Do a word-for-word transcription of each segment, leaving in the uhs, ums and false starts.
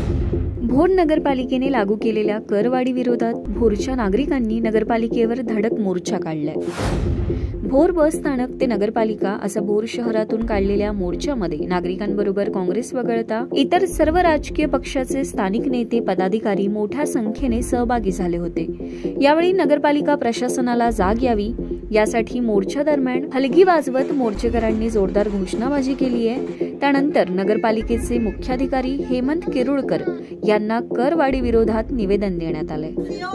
भोर नगरपालिकेने लागू केलेल्या करवाढी विरोधात भोरच्या नागरिकांनी नगरपालिकेवर धडक मोर्चा काढलाय। भोर बस स्थानक ते नगरपालिका असं भोर शहरातून काढलेल्या मोर्चामध्ये नागरिकांबरोबर काँग्रेस वगळता इतर सर्व राजकीय पक्षाचे स्थानिक नेते पदाधिकारी मोठ्या संख्येने सहभागी झाले होते। यावेळी नगरपालिका प्रशासनाला जाग यावी यासाठी मोर्चा दरम्यान हलगी वाजवत मोर्चेकरांनी जोरदार घोषणाबाजी केली आहे। त्यानंतर नगरपालिकेचे मुख्याधिकारी हेमंत किरुळकर यांना करवाढी विरोधात निवेदन देण्यात आले।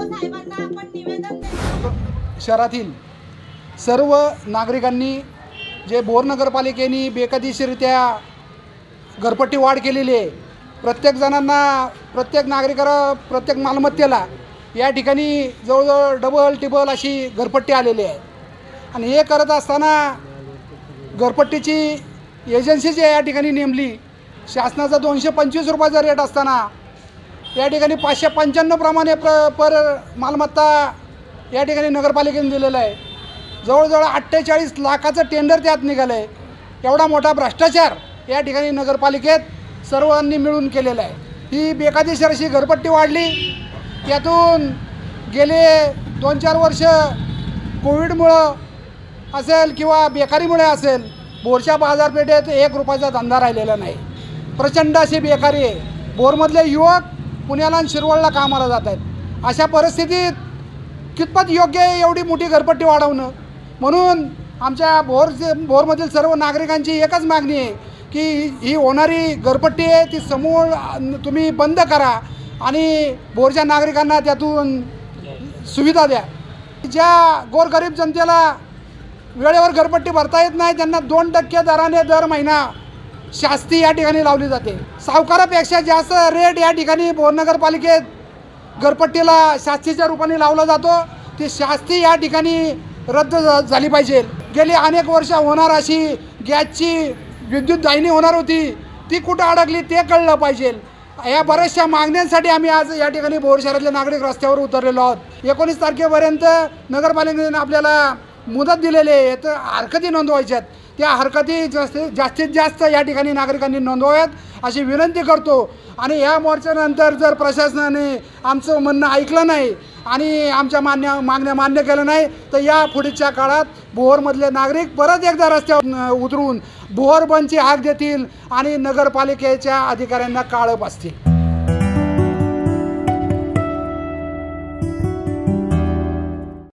शहरातील सर्व नागरिकांनी जे भोर नगरपालिकेने बेकायदेशीररित्या घरपट्टी वाढ केलेली आहे, प्रत्येक जणांना प्रत्येक नागरिकाला प्रत्येक मालमत्तेला या ठिकाणी जवळजवळ डबल टिबल अशी घरपट्टी आलेली आहे। आणि हे करत असताना घरपट्टीची एजन्सी जी या ठिकाणी नेमली, शासनाचा दोनशे पंचवीस रुपयाचा रेट असताना या ठिकाणी पाचशे पंच्याण्णव प्रमाणे प्र पर मालमत्ता या ठिकाणी नगरपालिकेने दिलेलं आहे। जवळजवळ अठ्ठेचाळीस लाखाचं टेंडर त्यात निघालं आहे। एवढा मोठा भ्रष्टाचार या ठिकाणी नगरपालिकेत सर्वांनी मिळून केलेला आहे। ही बेकायदेशीर अशी घरपट्टी वाढली, त्यातून गेले दोन चार वर्ष कोविडमुळं असेल किंवा बेकारीमुळे असेल, भोरच्या बाजारपेठेत एक रुपयाचा धंदा राहिलेला नाही। प्रचंड अशी बेकारी आहे। भोरमधले युवक पुण्याला आणि शिरवळला कामाला जात आहेत। अशा परिस्थितीत कितपत योग्य आहे एवढी मोठी घरपट्टी वाढवणं? म्हणून आमच्या भोरचे भोरमधील सर्व नागरिकांची एकच मागणी आहे की ही होणारी घरपट्टी आहे ती समूळ तुम्ही बंद करा आणि भोरच्या नागरिकांना त्यातून सुविधा द्या। ज्या गोरगरीब जनतेला वेळेवर घरपट्टी भरता येत नाही त्यांना दोन टक्के दराने दर महिना शास्ती या ठिकाणी लावली जाते। सावकारापेक्षा जास्त रेट या ठिकाणी भोर नगरपालिकेत घरपट्टीला शास्तीच्या रूपाने लावला जातो। ती शास्ती या ठिकाणी रद्द झाली पाहिजे। गेली अनेक वर्ष होणार अशी गॅसची विद्युत दाहिनी होणार होती, ती कुठं अडकली ते कळलं पाहिजे। या बऱ्याचशा मागण्यांसाठी आम्ही आज या ठिकाणी भोर शहरातले नागरिक रस्त्यावर उतरलेलो आहोत। एकोणीस तारखेपर्यंत नगरपालिकेने आपल्याला मुदत दिलेली आहे, तर हरकती नोंदवायच्यात। त्या हरकती जास्त जास्तीत जास्त या ठिकाणी नागरिकांनी नोंदवाव्यात अशी विनंती करतो। आणि या मोर्चानंतर जर प्रशासनाने आमचं म्हणणं ऐकलं नाही आणि आमच्या मान्य मागण्या मान्य केलं नाही तर या पुढच्या काळात भोरमधले नागरिक परत एकदा रस्त्यावर उतरून भोर बंदची हाक देतील आणि नगरपालिकेच्या अधिकाऱ्यांना काळं पासतील।